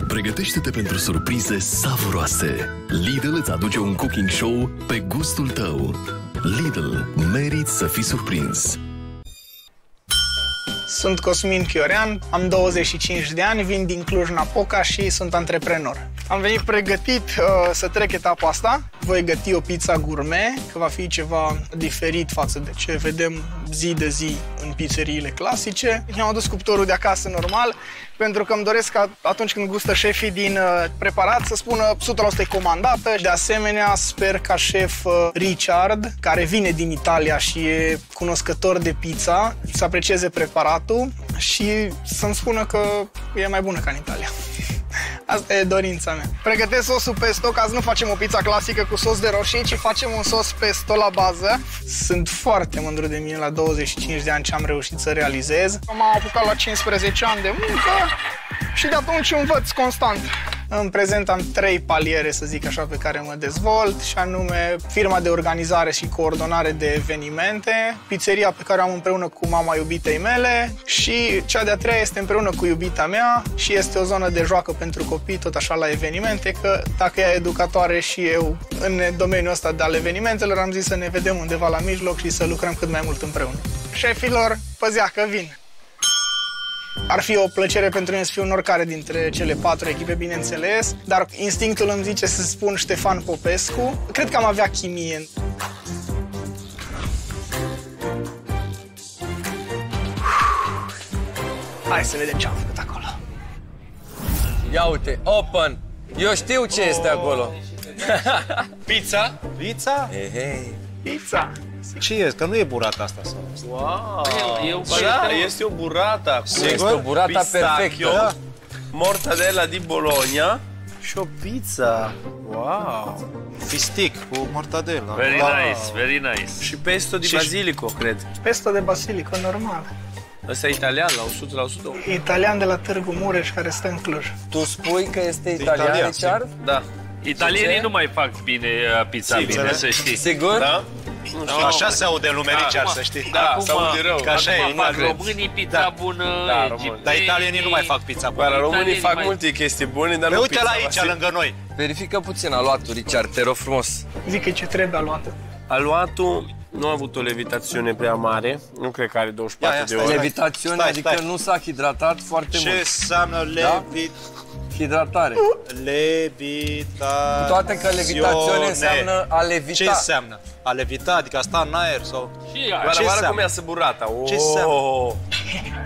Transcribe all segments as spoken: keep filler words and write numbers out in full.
Pregătește-te pentru surprize savuroase. Lidl îți aduce un cooking show pe gustul tău. Lidl, meriți să fii surprins. Sunt Cosmin Chiorean, am douăzeci și cinci de ani, vin din Cluj-Napoca și sunt antreprenor. Am venit pregătit uh, să trec etapa asta. Voi găti o pizza gourmet, că va fi ceva diferit față de ce vedem zi de zi în pizzeriile clasice. Mi-am adus cuptorul de acasă normal, pentru că îmi doresc ca atunci când gustă șefii din uh, preparat să spună o sută la sută e comandată. De asemenea, sper ca șef uh, Richard, care vine din Italia și e cunoscător de pizza, să aprecieze preparatul și să-mi spună că e mai bună ca în Italia. Asta e dorința mea. Pregătesc sosul pesto, ca să nu facem o pizza clasică cu sos de roșii, ci facem un sos pesto la bază. Sunt foarte mândru de mine la douăzeci și cinci de ani ce am reușit să realizez. M-am apucat la cincisprezece ani de muncă și de atunci învăț constant. În prezent am trei paliere, să zic așa, pe care mă dezvolt, și anume firma de organizare și coordonare de evenimente, pizzeria pe care am împreună cu mama iubitei mele și cea de-a treia este împreună cu iubita mea și este o zonă de joacă pentru copii, tot așa la evenimente, că dacă ea e educatoare și eu în domeniul ăsta de al evenimentelor, am zis să ne vedem undeva la mijloc și să lucrăm cât mai mult împreună. Șefilor, păzea că vin! Ar fi o plăcere pentru mine să fiu în oricare dintre cele patru echipe, bineînțeles, dar instinctul îmi zice să spun Ștefan Popescu. Cred că am avea chimie. Hai să vedem ce am făcut acolo. Ia uite, open! Eu știu ce este acolo. Pizza? Pizza? Hey, hey. Pizza. Ce e? Că nu e burata asta sau? Wow! E, e o Da, este o burrata. Este o burata perfectă. Da. Mortadella di Bologna. Și o pizza. Wow! Fistic cu mortadella. Very wow. nice, very nice. Și pesto di Și- basilico, cred. Pesto de basilico, normal. Ăsta e italian, la o sută la sută. Italian de la Târgu Mureș, care stă în Cluj. Tu spui că este italian, italian, Richard? Da. Italienii Ce? nu mai fac bine uh, pizza Sigur, bine, da? să știi. Sigur? Da? No, Așa se aude în lume, Da, Richard, acum- să știi. Da, acum, s-aude rău. Că așa acum e, fac nu cred. românii pizza Da. bună, Da, egiptenii... Dar italienii nu mai fac pizza bună. Dar românii Italienii fac mai- multe chestii bune, dar Păi nu uite pizza. la aici, lângă noi. Verifică puțin aluatul, Richard, te rog frumos. Zic că ce trebuie luată. Aluatul nu a avut o levitațiune prea mare. Nu cred că are douăzeci și patru Ia, ia, de stai, ore. Levitațiune, Stai, adică stai. nu s-a hidratat foarte Ce mult. înseamnă levit... Hidratare. Levitațiune? Cu toate că levitațiune înseamnă a levita. Ce înseamnă? A levita? Adică a sta în aer sau... Și aia. Doar Ce arată înseamnă? cum iasă burata. Ce Oh. înseamnă?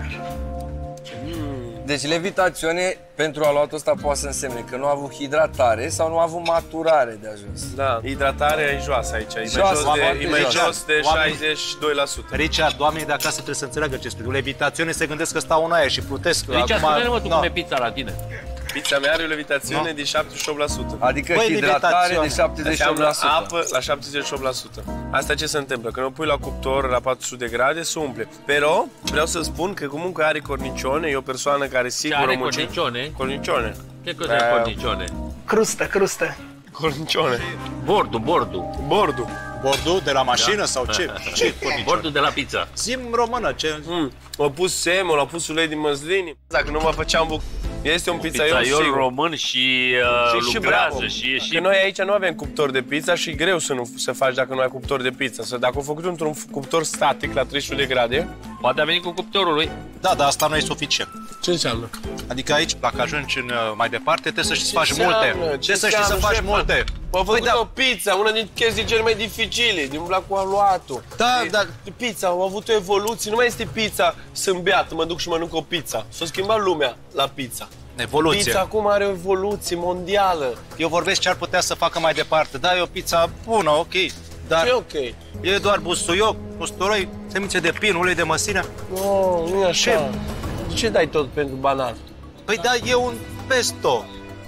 Deci levitațiune pentru aluatul ăsta poate să însemne că nu a avut hidratare sau nu a avut maturare de ajuns. Da, hidratarea e joasă aici. E mai Joasă, jos de, foarte e mai jos. jos de Oamenii- șaizeci și doi la sută. Richard, oamenii de acasă trebuie să înțeleagă ce spui. Levitațiune se gândesc că stau în aer și plutesc. Deci spune-ne, mă, tu na. cum e pizza la tine. Pizza mea are o levitațiune No. de șaptezeci și opt la sută. Adică Băi, hidratare de levitațiune. șaptezeci și opt la Înseamnă sută. apă la șaptezeci și opt la sută. Asta ce se întâmplă? Când o pui la cuptor la patru sute de grade, se umple. Pero vreau să spun că comunque are cornicione, e o persoană care Ce sigur are o munce- cornicione? Cornicione. Ce cos'è il Eh. cornicione? Crustă, crustă. Cornicione. Bordu, bordu. Bordul. Bordul de la mașină sau ce? Ce cornicione? Bordu de la pizza. Zi-mi română, ce... Mm. Au pus semul, au pus ulei din măslini. Dacă nu mă făceam buc... Este un pizzaiol Pizzaiol sigur. român și, uh, Și, și lucrează bravo. și e și... Că noi aici nu avem cuptor de pizza și e greu să nu să faci dacă nu ai cuptor de pizza. Să dacă o făcut într-un cuptor static la trei sute de grade. Poate a venit cu cuptorul lui. Da, dar asta nu e suficient. Ce înseamnă? Adică aici, dacă ajungi în, uh, mai departe, trebuie să știi să faci înseamnă? multe. Ce Trebuie să știi să înseamnă, faci șefa? multe. Au făcut Păi da. o pizza, una din chestii cele mai dificile, din blac cu aluatul. Da, E- da. Pizza, au avut o evoluție, nu mai este pizza, sunt beat, mă duc și mănânc o pizza. S-a schimbat lumea la pizza. Evoluție. Pizza acum are o evoluție mondială. Eu vorbesc ce ar putea să facă mai departe. Da, e o pizza bună, ok. Dar Ce e ok? e doar busuioc, usturoi, semințe de pin, ulei de măsline. Nu, nu e așa. Ce? De ce dai tot pentru banal? Păi da, e un pesto.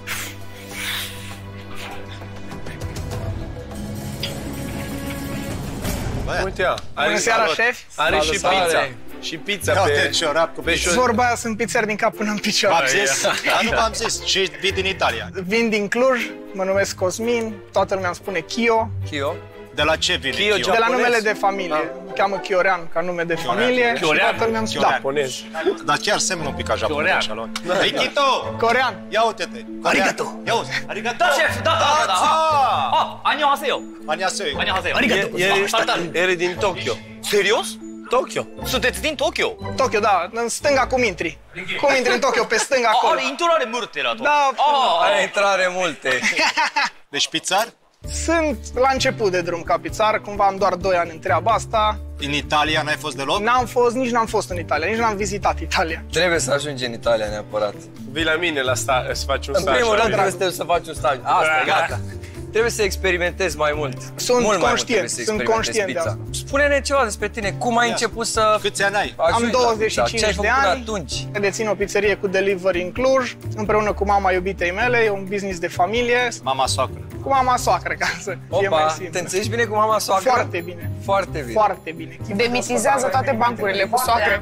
Băiat. Uite, ia, are, Bună seara, are- șef. Are și Salutare. pizza. Și pizza Ia pe... uite, ciorap cu pe pizza. șo- Vorba aia, sunt pizzer din cap până în picioare. V-am zis? Dar nu v-am zis. Și vii din Italia. Vin din Cluj, mă numesc Cosmin, toată lumea îmi spune Chio. Chio. De la ce vine Chio, Chio? De la japonez? numele de familie. Îl cheamă Chiorean ca nume de familie. Și Chiorean. toată lumea îmi spune, da, Japonez. Dar chiar semnă un pic ca japonez Corean. așa lor. Rikito! Corean. Ia uite-te! Arigato. Ia uzi! Arigato! Da, șef, da, da, da, da. Ah! Ah, 안녕하세요. Aniaseu! 안녕하세요. El Salutare. el e din Tokyo. Serios? Tokyo. Sunteți din Tokyo? Tokyo, da, în stânga cum intri. Cum intri în Tokyo, pe stânga Ah, acolo. are intrare multe la Tokyo. Da, Ah, Are intrare multe. Deci pizzar? sunt la început de drum ca pizzar, cumva am doar doi ani în treaba asta. În Italia n-ai fost deloc? N-am fost, nici n-am fost în Italia, nici n-am vizitat Italia. Trebuie să ajungi în Italia neapărat. Vii la mine la sta, să faci un În staj. primul rând Alin. trebuie să faci un staj. Asta e gata. Trebuie să experimentezi mai mult. Sunt mult mai conștient, mult trebuie să sunt experimentezi conștient de pizza. asta. Spune-ne ceva despre tine. Cum ai Ia. început să Câți ani ai? ajungi Am la- douăzeci și da, cinci ce ai de făcut ani. atunci? Dețin o pizzerie cu delivery în Cluj, împreună cu mama iubitei mele, e un business de familie, Mama soacră. cu mama soacră, ca să fie mai Opa, simplu. te înțelegi bine cu mama soacră? Foarte bine, Foarte bine. foarte bine. Demitizează toate bancurile cu soacră.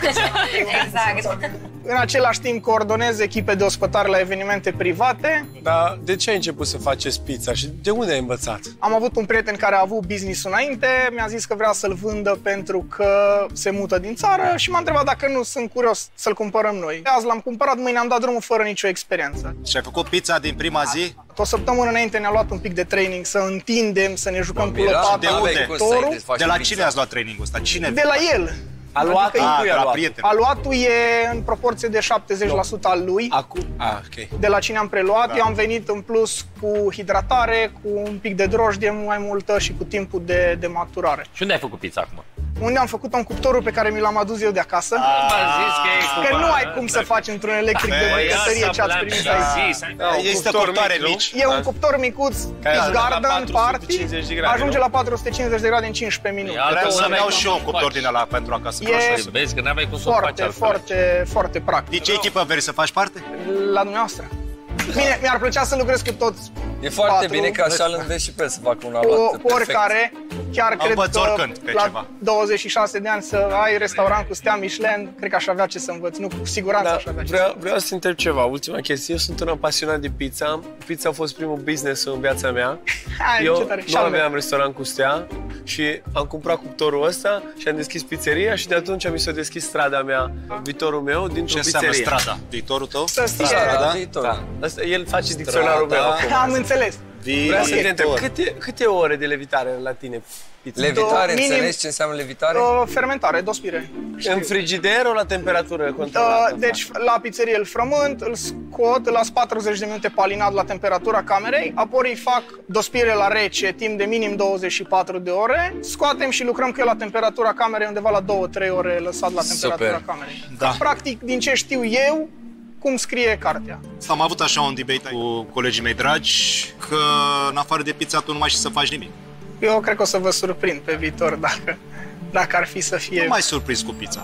Exact. În același timp coordonez echipe de ospătare la evenimente private. Dar de ce ai început să faceți pizza și de unde ai învățat? Am avut un prieten care a avut business înainte, mi-a zis că vrea să-l vândă pentru că se mută din țară și m-a întrebat dacă nu sunt curios să-l cumpărăm noi. Azi l-am cumpărat, mâine am dat drumul fără nicio experiență. Și ai făcut pizza din prima zi? O săptămână înainte ne-a luat un pic de training să întindem, să ne jucăm cu Mira, lopata, de cu unde? Cum să cuptorul. intri să faci De la pizza? cine ați luat trainingul ăsta? Cine? De la el. Aluatul Ah, cui de a la luat? prieten. Aluatul e în proporție de șaptezeci la sută al lui, Acum? Ah, ok. de la cine am preluat. Da. Eu am venit în plus cu hidratare, cu un pic de drojdie mai multă și cu timpul de, de maturare. Și unde ai făcut pizza acum? Unde am făcut un cuptorul pe care mi l-am adus eu de acasă. M-a zis că e Că cumva- nu ai cum să faci într-un electric de Băi, bucătărie asta ce ați l-am primit zis. aici. Da, un Există cuptor cuptoare mic, nu? mici. E un cuptor micuț, Care Peace ajunge la Garden, patru sute Party, cincizeci de grade, ajunge nu? la patru sute cincizeci de grade în cincisprezece minute. Ia, Vreau Că să-mi n-aveai iau cum și eu un să cuptor faci. din ăla pentru acasă. E- Croșoasă. Vezi că n-aveai cum să o faci Foarte, altfel. foarte, foarte practic. Din ce echipă vrei să faci parte? La dumneavoastră. Bine, mi-ar plăcea să lucrez cu toți E foarte patru, bine că așa îl înveți și pe el să facă un cu, aluat cu perfect. oricare. Chiar cred Învăț că oricând pe la ceva. douăzeci și șase de ani să ai restaurant cu stea Michelin, cred că aș avea ce să învăț. Nu, cu siguranță Da, aș avea ce să vreau, vreau să întreb ceva. Ultima chestie. Eu sunt un om pasionat de pizza. Pizza a fost primul business în viața mea. Hai, Eu ce tare. nu Și al meu. aveam restaurant cu stea și am cumpărat cuptorul ăsta și am deschis pizzeria și de atunci mi s-a deschis strada mea, viitorul meu, Ce dintr-o înseamnă pizzerie. strada? Viitorul tău? Să fie. Strada, da? viitor. Da. Asta, el face dicționarul meu acum. Am înțeles. Vreau să te întreb, Viitor. câte, câte ore de levitare la tine pizza? Levitare, Minim- înțelegi ce înseamnă levitare? O fermentare, dospire. În frigider o la temperatură Uh, controlată? deci la pizzerie îl frământ, îl scot, îl las patruzeci de minute palinat la temperatura camerei, apoi îi fac dospire la rece timp de minim douăzeci și patru de ore, scoatem și lucrăm cu el la temperatura camerei undeva la două trei ore lăsat la temperatura Super. camerei. Da. Practic, din ce știu eu, cum scrie cartea. Am avut așa un debate cu colegii mei dragi că în afară de pizza tu nu mai știi să faci nimic. Eu cred că o să vă surprind pe viitor dacă, dacă ar fi să fie... Nu mai surprins cu pizza.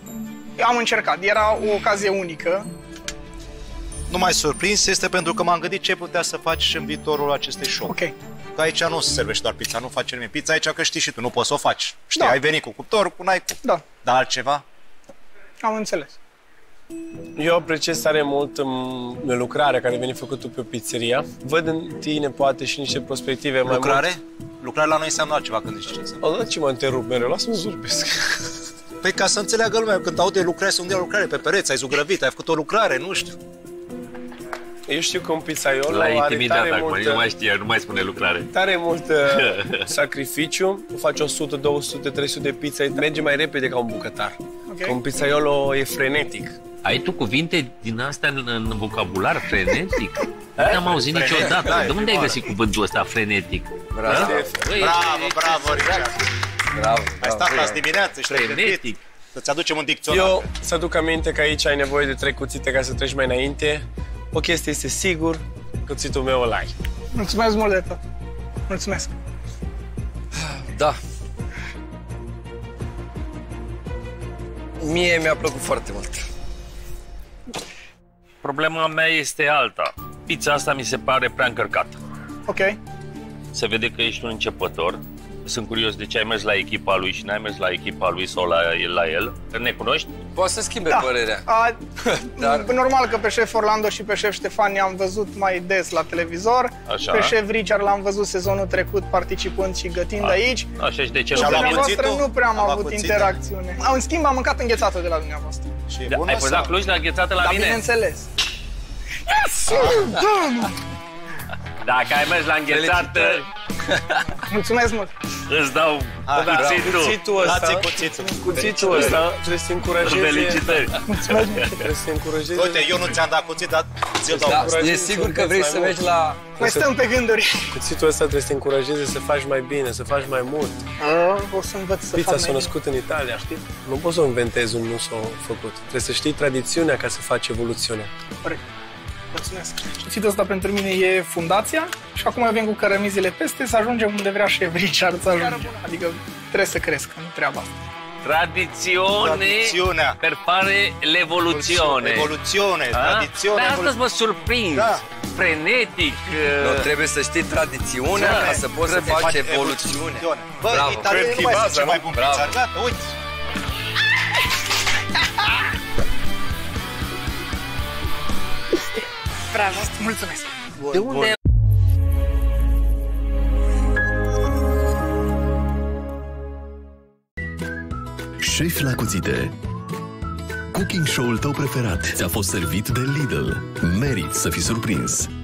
Eu am încercat, era o ocazie unică. Nu mai surprins este pentru că m-am gândit ce ai putea să faci și în viitorul acestui show. Ok. Că aici nu se servește doar pizza, nu face nimeni pizza aici, că știi și tu, nu poți să o faci. Știi, Da. ai venit cu cuptor, cu n-ai cu. Da, Dar altceva? am înțeles. Eu apreciez tare mult um, lucrarea care vine făcută pe o pizzeria. Văd în tine poate și niște perspective mai Lucrare? Lucrare la noi înseamnă altceva când zici ce înseamnă. mult. Oh, ce mă întrerup mereu? Lasă-mă să vorbesc. Păi ca să înțeleagă lumea, când aude lucrare, să unde lucrare pe pereți, ai zugrăvit, ai făcut o lucrare, nu știu. Eu știu că un pizzaiol L-ai are intimidat tare acum, mult, nu mai știe, nu mai spune lucrare. tare mult uh, sacrificiu. Faci o sută, două sute, trei sute de pizza, merge mai repede ca un bucătar. Ok. Că un pizzaiolo e frenetic. Ai tu cuvinte din astea în, în vocabular frenetic? Nu am auzit Frenetic, niciodată. da, e De unde ai prima găsit cuvântul ăsta, frenetic? Bravo, Băi, Bravo, e- bravo, Richard. bravo. Ai stat azi dimineață și te-ai gândit Frenetic. să-ți aducem un dicționar. Eu să aduc aminte că aici ai nevoie de trei cuțite ca să treci mai înainte. O chestie este sigur, cuțitul meu îl ai. Mulțumesc mult de tot. Mulțumesc. Da. Mie mi-a plăcut foarte mult. Problema mea este alta. Pizza asta mi se pare prea încărcată. Ok. Se vede că ești un începător. Sunt curios de ce ai mers la echipa lui și n-ai mers la echipa lui sau la, la el. Ne cunoști? Poate să schimbe Da. părerea. A, Dar- Normal că pe șef Orlando și pe șef Ștefan i-am văzut mai des la televizor. Așa. Pe șef Richard l-am văzut sezonul trecut participând și gătind A, aici. Așa și de ce Cu nu luat veni? dumneavoastră cuțitul? nu prea am A luat avut cuțitul? interacțiune. În schimb, am mâncat înghețată de la dumneavoastră. Și e Da, bună ai fost sau? la Cluj, la înghețată la Dar mine? bineînțeles. Dacă ai mers la înghețată, Mulțumesc mult! îți dau Hai, cuțitul. Cuțitul ăsta, Dați-i cuțitul. cuțitul ăsta trebuie să te încurajeze. Felicitări. Trebuie să te încurajeze. Uite, eu nu ți-am dat cuțit, dar ți-l dau. Da, încurajezi e să sigur că înveți vrei mai să mult. mergi la... Mai stăm pe gânduri. Cuțitul ăsta trebuie să te încurajeze să faci mai bine, să faci mai mult. O să învăț să Pizza fac s-a mai născut în Italia, știi? Nu poți să o inventezi un nu s-o făcut. Trebuie să știi tradițiunea ca să faci evoluțiunea. bine. Mulțumesc. Știți, asta pentru mine e fundația și acum eu vin cu cărămizile peste să ajungem unde vrea șef Richard să ajungem. Adică trebuie să cresc în treaba asta. Tradizione Tradiziunea. per fare l'evoluzione. Evoluțiune, A? tradițiune. Dar astăzi mă surprins. Da. Frenetic. Nu, trebuie să știi tradițiunea Da. ca să poți să faci evoluțiune. Bă, Bravo. italienii nu mai sunt cei mai buni Bravo. pizza. Gata, uite. Bravo. Mulțumesc. De unde Șefi la cuțite. Cooking show-ul tău preferat ți-a fost servit de Lidl. Meriți să fii surprins.